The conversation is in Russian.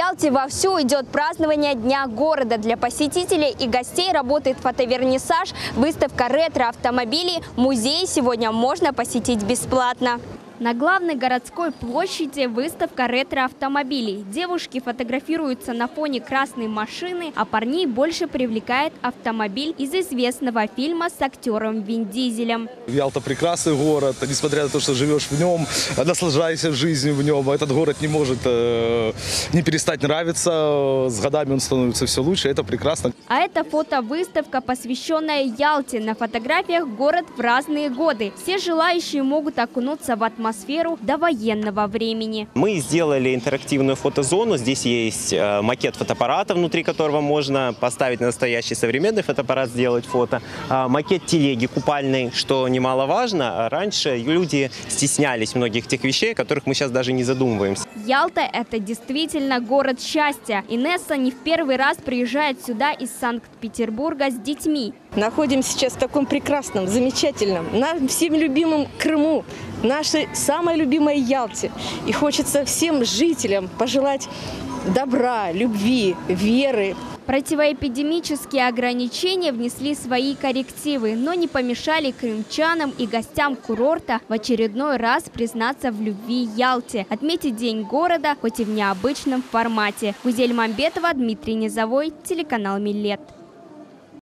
Ялте вовсю идет празднование Дня города. Для посетителей и гостей работает фотовернисаж, выставка ретро-автомобилей. Музей сегодня можно посетить бесплатно. На главной городской площади выставка ретро-автомобилей. Девушки фотографируются на фоне красной машины, а парней больше привлекает автомобиль из известного фильма с актером Вин Дизелем. Ялта прекрасный город, несмотря на то, что живешь в нем, наслаждаешься жизнью в нем. Этот город не может не перестать нравиться. С годами он становится все лучше, это прекрасно. А это фотовыставка, посвященная Ялте. На фотографиях город в разные годы. Все желающие могут окунуться в атмосферу довоенного времени. Мы сделали интерактивную фотозону. Здесь есть макет фотоаппарата, внутри которого можно поставить настоящий современный фотоаппарат, сделать фото. Макет телеги купальной, что немаловажно. Раньше люди стеснялись многих тех вещей, о которых мы сейчас даже не задумываемся. Ялта – это действительно город счастья. Инесса не в первый раз приезжает сюда из Санкт-Петербурга с детьми. Находимся сейчас в таком прекрасном, замечательном, нам всем любимом Крыму, нашей самой любимой Ялте. И хочется всем жителям пожелать добра, любви, веры. Противоэпидемические ограничения внесли свои коррективы, но не помешали крымчанам и гостям курорта в очередной раз признаться в любви Ялте, отметить День города, хоть и в необычном формате. Гузель Мамбетова, Дмитрий Низовой, телеканал Милет.